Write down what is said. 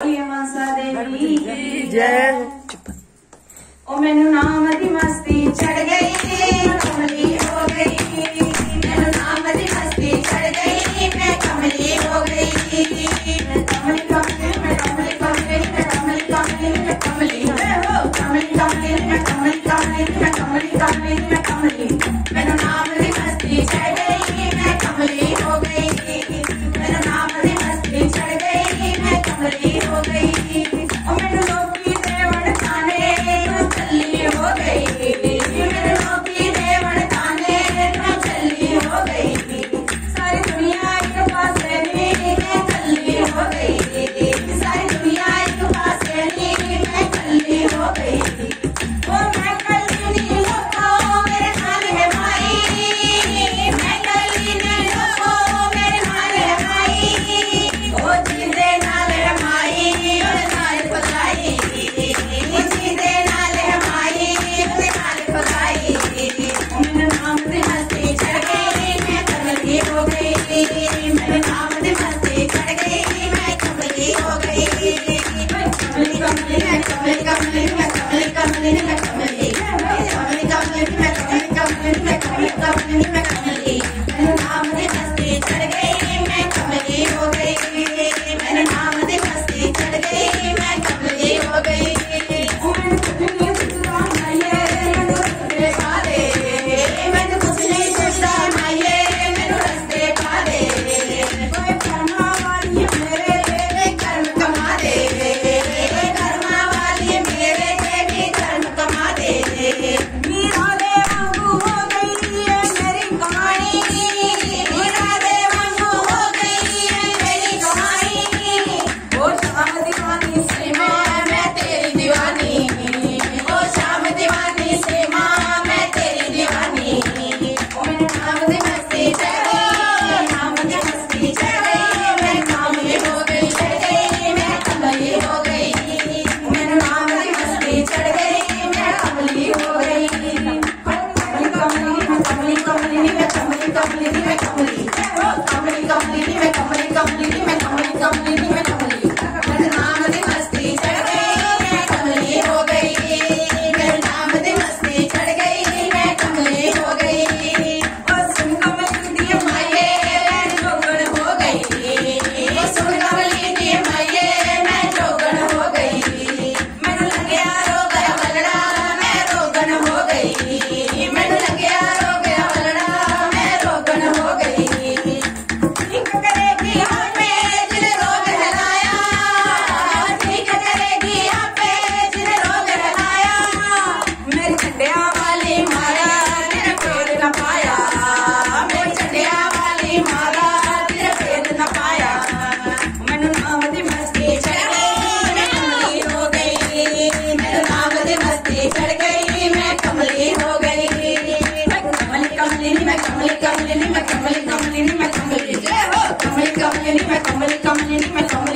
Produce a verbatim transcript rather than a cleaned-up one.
बोलिए मनसा देवी जय। ओ मैनू नाम दी मस्ती चढ़ गई, कमली हो गई। मैनू नाम दी मस्ती चढ़ गई, मैं कमली हो गई। मैं कमली कमली मैं कमली कमली मैं कमली कमली मैं कमली हो कमली कमली मैं कमली कमली मैं कमली कमली मैं कमली। मैनू नाम दी मस्ती चढ़ गई, मैं कमली हो गई। मैनू नाम दी मस्ती चढ़ गई, मैं कमली हो गई। ओ मैनू लोकी देवण ताने चली हो गई। मैनू लोकी देवण ताने चली हो गई। सारी दुनिया एक पासे नी मैं चली हो गई। सारी दुनिया एक पासे नी मैं चली हो गई। ओ मैं कली नी लोको मेरे हाल है भाई। मैं कली नी लोको मेरे हाल है भाई। ओ जिंदे नाल है माई ओरे नाल पकाई। ओ जिंदे नाल है माई ओरे नाल पकाई। मेरे नाम दी मस्ती चढ़ गई, मैं कमली हो गई। मेरे नाम दी मस्ती चढ़ गई, मैं कमली हो गई। कमली कमली मैं कमली कमली मैं कमली कमली मैं कमली कमली कमली मैं कमली कमली मैं कमली कमली मैं कमली। मेरे नाम दी मस्ती चढ़ गई, मैं कमली हो गई। मेरे नाम दी मस्ती चढ़ गई, मैं कमली हो गई। मैंने कुछ नहीं सोचा माये मैनू रस्ते पा दे। कोई कर्मा वाली मेरे कर्म कमा दे। कर्मा वाली मेरे भी कर्म कमा दे। मीरा दे वांगू हो गई है मेरी कहानी। मीरा दे वांगू हो गई है मेरी कहानी। ओ शाम दीवानी से माँ मैं तेरी दीवानी। ओ शाम दीवानी से माँ मैं तेरी दीवानी। ओ मेरे नाम दी मस्ती चढ़ गई, नाम दी मस्ती चढ़ गई, मैं कमली हो गई। चढ़ गई मैं कमली हो गई। मेरे नाम दी मस्ती चढ़ गई, मैं कमली हो गई। कमली कमली मैं कमली कमली मैं कमली कमली मैं कमली कमली कमली मैं कमली कमली मैं कमली कमली मैं कमली। मेरे नाम दी मस्ती चढ़ गई, मैं कमली हो गई। मेरे नाम दी मस्ती चढ़ गई, मैं कमली हो गई। ओ सुन कमली दी माये मैं जोगण हो गई। ओ सुन कमली दी माये मैं जोगण हो गई। मैनू लग्या रोग वलड़ा मैं रोगण हो गई। मैनू लग्या रोग वलड़ा मैं रोगण हो गई। ठीक करेगी आपे जिने रोग हलाया। ठीक करेगी आपे जिने रोग हलाया। मेरी चंडिया वाली माया तेरे पेड़ न पाया। मेरी चंडिया वाली माया तेरे पेड़ न पाया। मैनू नाम दी मस्ती चढ़ गई, मैं कमली हो गई। मेरे नाम दी मस्ती चढ़ गई, मैं कमली हो गई। मैं कमली कमली मैं कमली कमली मैं कमली कमली मैं कमली। जय हो कमली कमली मैं कमली कमली मैं कमली